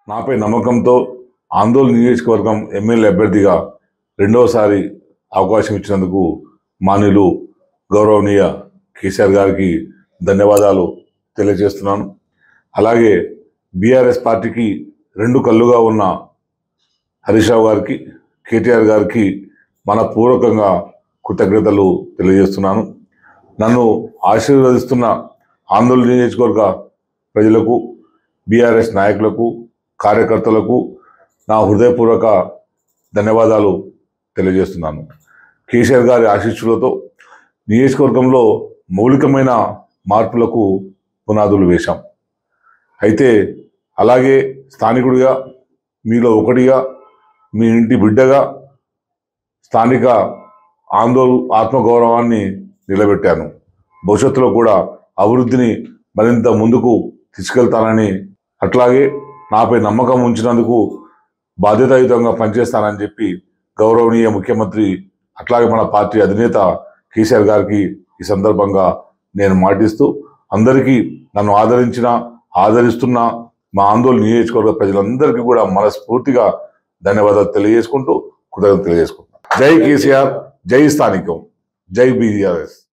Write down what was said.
నాపై నమ్మకంతో ఆందోళన నియోజకవర్గం ఎమ్మెల్యే అభ్యర్థిగా రెండవసారి అవకాశం ఇచ్చినందుకు మాన్యులు గౌరవనీయ కేసీఆర్ గారికి ధన్యవాదాలు తెలియజేస్తున్నాను. అలాగే బీఆర్ఎస్ పార్టీకి రెండు కళ్ళుగా ఉన్న హరీష్ రావు గారికి, కేటీఆర్ గారికి మనపూర్వకంగా కృతజ్ఞతలు తెలియజేస్తున్నాను. నన్ను ఆశీర్వదిస్తున్న ఆందోళన నియోజకవర్గ ప్రజలకు, బీఆర్ఎస్ నాయకులకు, కార్యకర్తలకు నా హృదయపూర్వక ధన్యవాదాలు తెలియజేస్తున్నాను. కేసీఆర్ గారి ఆశీస్సులతో నియోజకవర్గంలో మౌలికమైన మార్పులకు పునాదులు వేశాం. అయితే అలాగే స్థానికుడిగా, మీలో ఒకటిగా, మీ ఇంటి బిడ్డగా స్థానిక ఆత్మగౌరవాన్ని నిలబెట్టాను. భవిష్యత్తులో కూడా అభివృద్ధిని మరింత ముందుకు తీసుకెళ్తానని, అట్లాగే నాపై నమ్మకం ఉంచినందుకు బాధ్యతాయుతంగా పనిచేస్తానని చెప్పి గౌరవనీయ ముఖ్యమంత్రి అట్లాగే మన పార్టీ అధినేత కేసీఆర్ గారికి ఈ సందర్భంగా నేను మాటిస్తూ, అందరికీ నన్ను ఆదరిస్తున్న మా ఆందోళన నియోజకవర్గ ప్రజలందరికీ కూడా మనస్ఫూర్తిగా ధన్యవాదాలు తెలియజేసుకుంటూ, కృతజ్ఞతలు తెలియజేసుకుంటున్నాను. జై కేసీఆర్, జై స్థానికం, జై బీఆర్ఎస్.